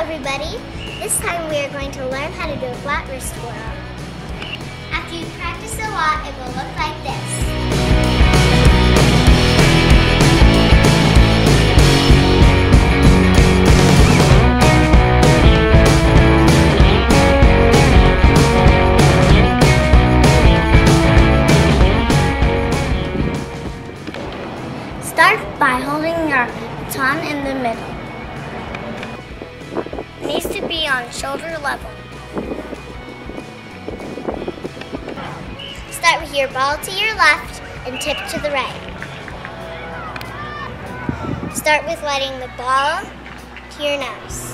everybody. This time we are going to learn how to do a flat wrist twirl. After you practice a lot, it will look like this. Start by holding your baton in the middle. It needs to be on shoulder level. Start with your ball to your left and tip to the right. Start with letting the ball to your nose.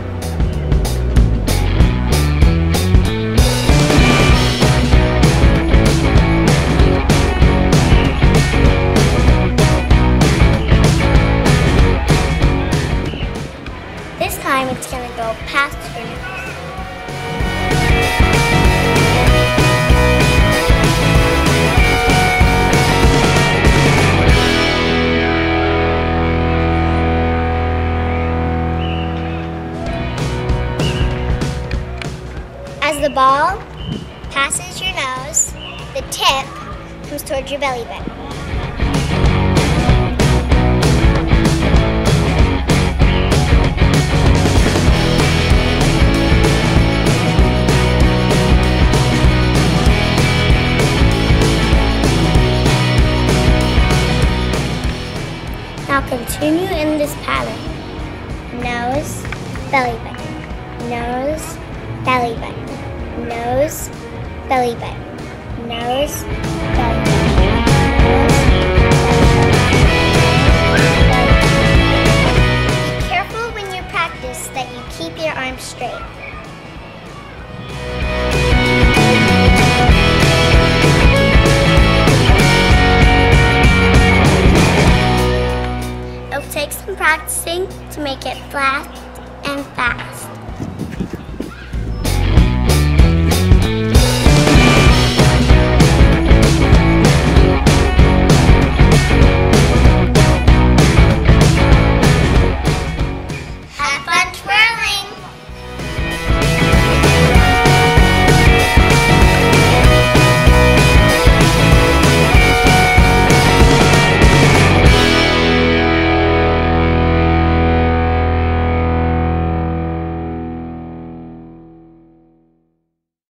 This time it's going to go past your nose. As the ball passes your nose, the tip comes towards your belly button. Now continue in this pattern. Nose, belly button. Nose, belly button. Nose, belly button. Nose, belly button. Be careful when you practice that you keep your arms straight. It'll take some practicing to make it flat and fast.